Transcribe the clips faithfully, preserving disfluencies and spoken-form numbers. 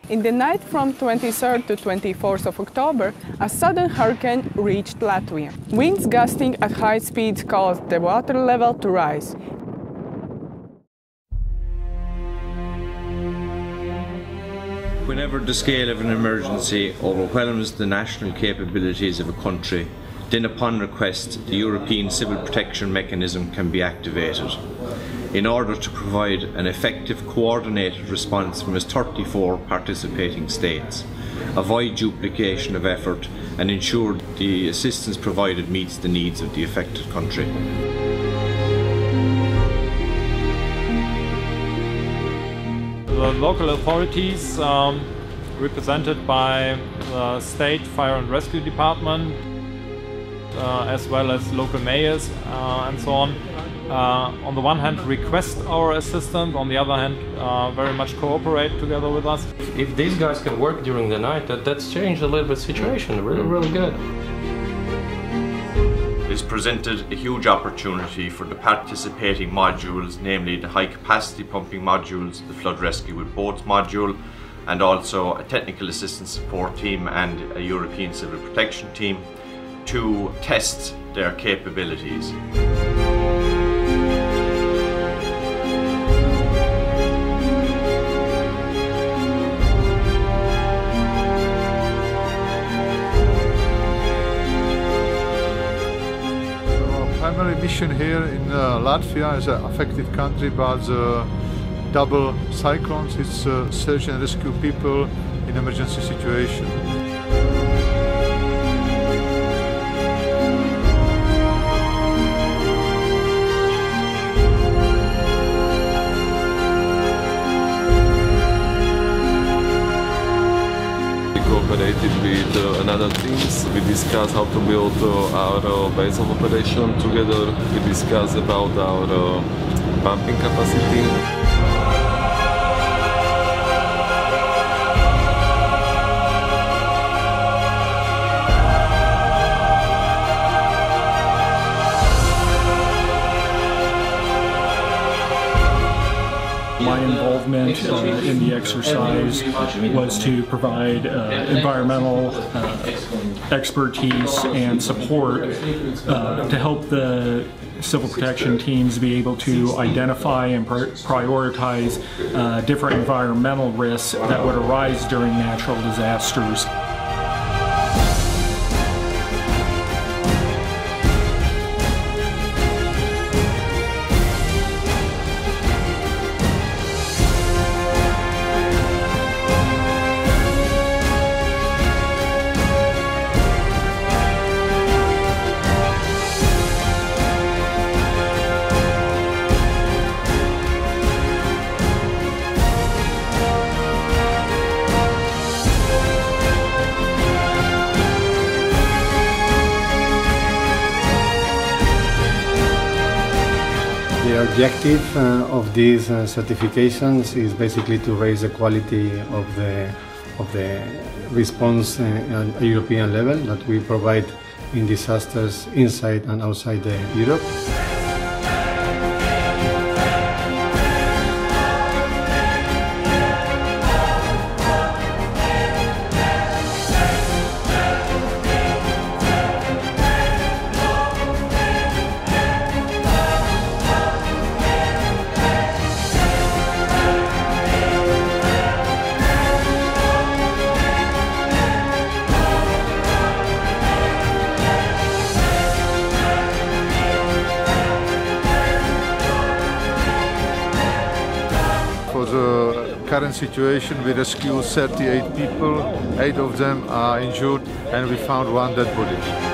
In the night from twenty-third to twenty-fourth of October, a sudden hurricane reached Latvia. Winds gusting at high speeds caused the water level to rise. Whenever the scale of an emergency overwhelms the national capabilities of a country, then upon request the European Civil Protection Mechanism can be activated in order to provide an effective coordinated response from its thirty-four participating states, avoid duplication of effort and ensure the assistance provided meets the needs of the affected country. The local authorities, um, represented by the State Fire and Rescue Department, uh, as well as local mayors uh, and so on, uh, on the one hand request our assistance, on the other hand uh, very much cooperate together with us. If these guys can work during the night, that, that's changed a little bit the situation, really, really good. This presented a huge opportunity for the participating modules, namely the high capacity pumping modules, the flood rescue with boats module, and also a technical assistance support team and a European civil protection team, to test their capabilities. Primary mission here in uh, Latvia is an affected country by the double cyclones. It's uh, search and rescue people in emergency situation. Cooperated with uh, another teams. We discussed how to build uh, our uh, base of operation together. We discussed about our uh, pumping capacity. My involvement uh, in the exercise was to provide uh, environmental uh, expertise and support uh, to help the civil protection teams be able to identify and prioritize uh, different environmental risks that would arise during natural disasters. The objective uh, of these uh, certifications is basically to raise the quality of the, of the response uh, at a European level that we provide in disasters inside and outside the Europe. For the current situation, we rescued thirty-eight people, eight of them are injured, and we found one dead body.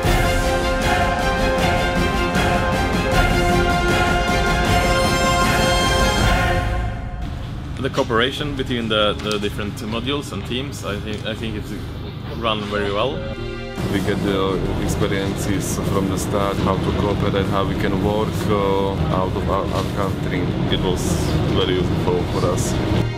The cooperation between the, the different modules and teams, I think, I think it's run very well. We get the experiences from the start, how to cooperate, how we can work uh, out of our, our country. It was very useful for us.